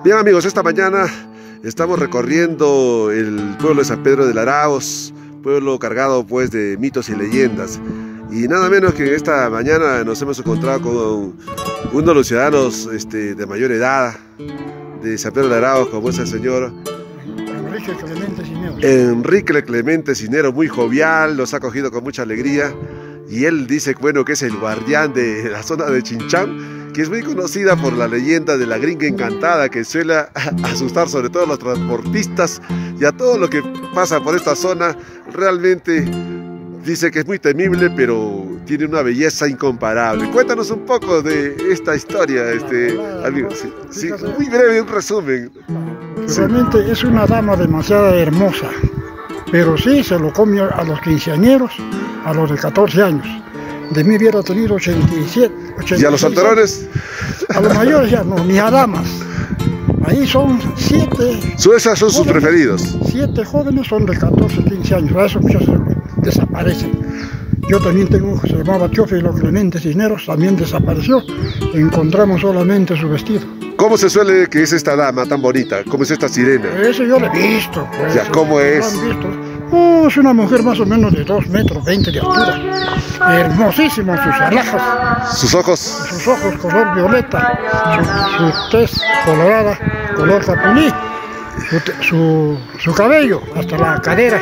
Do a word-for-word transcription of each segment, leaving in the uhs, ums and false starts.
Bien amigos, esta mañana estamos recorriendo el pueblo de San Pedro de Laraos, pueblo cargado pues de mitos y leyendas. Y nada menos que esta mañana nos hemos encontrado con uno de los ciudadanos este, de mayor edad de San Pedro de Laraos, como es el señor Enrique Clemente Cisneros. Enrique Clemente Cisneros, muy jovial, nos ha acogido con mucha alegría. Y él dice bueno, que es el guardián de la zona de Chinchán, que es muy conocida por la leyenda de la gringa encantada, que suele asustar sobre todo a los transportistas y a todo lo que pasa por esta zona. Realmente dice que es muy temible, pero tiene una belleza incomparable. Cuéntanos un poco de esta historia, este, amigo. Sí, sí, muy breve, un resumen. Realmente sí. Es una dama demasiado hermosa, pero sí se lo come a los quinceañeros, a los de catorce años. De mí hubiera tenido ochenta y siete, ochenta y seis. ¿Y a los solterones? A los mayores ya no, ni a damas. Ahí son siete. Esas son sus preferidos. Siete jóvenes son de catorce, quince años. A esos muchos desaparecen. Yo también tengo un que se llamaba Teófilo Clemente Cisneros, también desapareció. Encontramos solamente su vestido. ¿Cómo se suele que es esta dama tan bonita? ¿Cómo es esta sirena? Eso yo lo he visto. Pues, ya, ¿cómo es? Oh, es una mujer más o menos de dos metros veinte de altura. Hermosísima, sus alhajas. ¿Sus ojos? Sus ojos color violeta. Su, su tez colorada, color capuní. Su, su, su cabello hasta la cadera.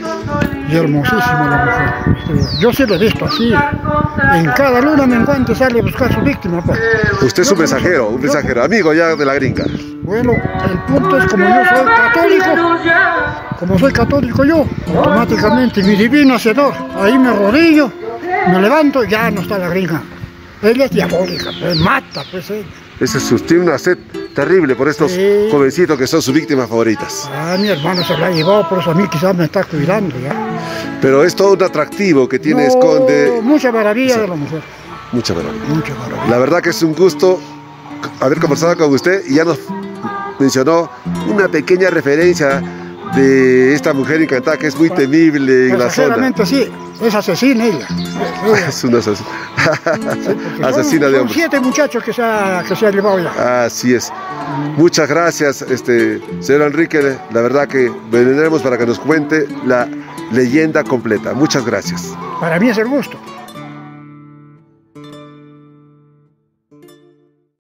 Y hermosísima la mujer. Yo sí lo he visto así. En cada luna menguante sale a buscar su víctima. Pues. Usted es un mensajero, un mensajero, amigo ya de la gringa. Bueno, el punto es como yo soy católico, como soy católico yo, automáticamente mi divino hacedor, ahí me arrodillo, me levanto y ya no está la gringa. Ella es diabólica, pues mata, pues ella. Ese es, tiene una sed terrible por estos sí. jovencitos que son sus víctimas favoritas. Ah, mi hermano se la ha llevado, por eso a mí quizás me está cuidando ya. Pero es todo un atractivo que tiene, no, esconde... Mucha maravilla o sea, de la mujer. Mucha maravilla. Mucha maravilla. La verdad que es un gusto haber conversado con usted y ya nos mencionó una pequeña referencia de esta mujer encantada que es muy temible en la zona. Sí, es asesina ella. ella. Es una asesina. Sí, asesina son, de hombres. Son siete muchachos que se ha, que se ha llevado ya. Así es. Mm. Muchas gracias, este, señor Enrique. La verdad que vendremos para que nos cuente la leyenda completa. Muchas gracias. Para mí es el gusto.